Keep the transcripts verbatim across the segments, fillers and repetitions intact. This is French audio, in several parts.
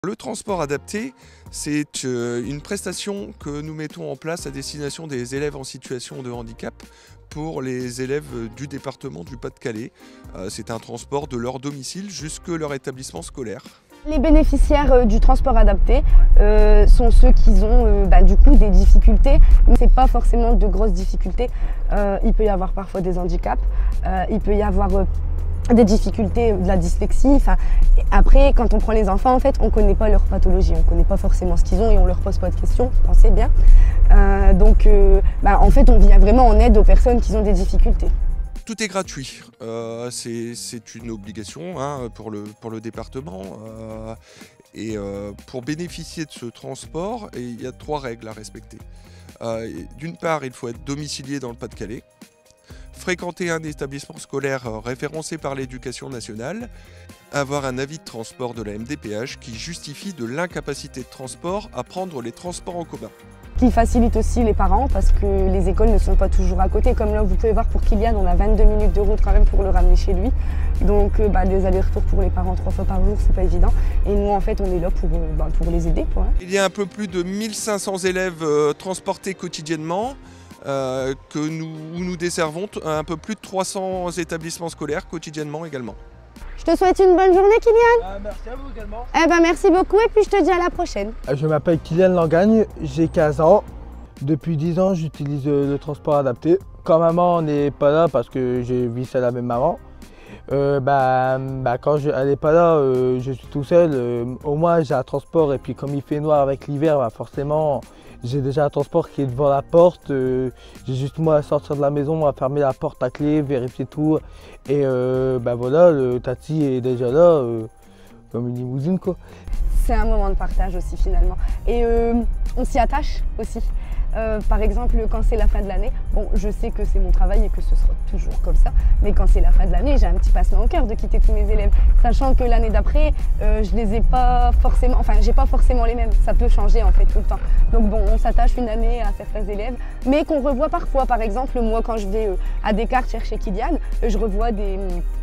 Le transport adapté, c'est une prestation que nous mettons en place à destination des élèves en situation de handicap pour les élèves du département du Pas-de-Calais. C'est un transport de leur domicile jusque leur établissement scolaire. Les bénéficiaires du transport adapté euh, sont ceux qui ont euh, bah, du coup des difficultés, mais ce n'est pas forcément de grosses difficultés. Euh, il peut y avoir parfois des handicaps, euh, il peut y avoir euh, des difficultés, de la dyslexie. Enfin, après, quand on prend les enfants, en fait, on ne connaît pas leur pathologie, on ne connaît pas forcément ce qu'ils ont et on ne leur pose pas de questions, pensez bien. Euh, donc, euh, bah, en fait, on vient vraiment en aide aux personnes qui ont des difficultés. Tout est gratuit, euh, c'est une obligation hein, pour, le, pour le département. Euh, et euh, pour bénéficier de ce transport, il y a trois règles à respecter. Euh, D'une part, il faut être domicilié dans le Pas-de-Calais, fréquenter un établissement scolaire référencé par l'Éducation nationale, avoir un avis de transport de la M D P H qui justifie de l'incapacité de transport à prendre les transports en commun. Qui facilite aussi les parents parce que les écoles ne sont pas toujours à côté. Comme là, vous pouvez voir pour Kylian, on a vingt-deux minutes de route quand même pour le ramener chez lui. Donc euh, bah, des allers-retours pour les parents trois fois par jour, c'est pas évident. Et nous, en fait, on est là pour, euh, bah, pour les aider, quoi. Il y a un peu plus de mille cinq cents élèves euh, transportés quotidiennement. Euh, que nous, où nous desservons un peu plus de trois cents établissements scolaires quotidiennement également. Je te souhaite une bonne journée, Kylian. Ah, merci à vous également. Eh ben, merci beaucoup et puis je te dis à la prochaine. Je m'appelle Kylian Langagne, j'ai quinze ans. Depuis dix ans, j'utilise le transport adapté. Quand maman n'est pas là, parce que je vis seul avec maman, euh, bah, bah, quand je, elle n'est pas là, euh, je suis tout seul. Euh, au moins, j'ai un transport et puis comme il fait noir avec l'hiver, bah, forcément, j'ai déjà un transport qui est devant la porte. Euh, j'ai juste moi à sortir de la maison, à fermer la porte à clé, vérifier tout. Et euh, bah voilà, le tati est déjà là, euh, comme une limousine quoi. C'est un moment de partage aussi finalement. Et euh, on s'y attache aussi. Euh, par exemple, quand c'est la fin de l'année, bon, je sais que c'est mon travail et que ce sera toujours comme ça, mais quand c'est la fin de l'année, j'ai un petit passement au cœur de quitter tous mes élèves, sachant que l'année d'après, euh, je les ai pas forcément, enfin, j'ai pas forcément les mêmes, ça peut changer en fait tout le temps. Donc bon, on s'attache une année à certains élèves, mais qu'on revoit parfois. Par exemple, moi, quand je vais euh, à Descartes chercher Kylian, je revois des,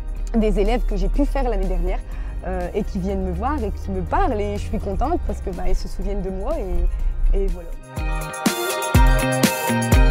des élèves que j'ai pu faire l'année dernière euh, et qui viennent me voir et qui me parlent, et je suis contente parce que bah, ils se souviennent de moi et, et voilà. Thank you.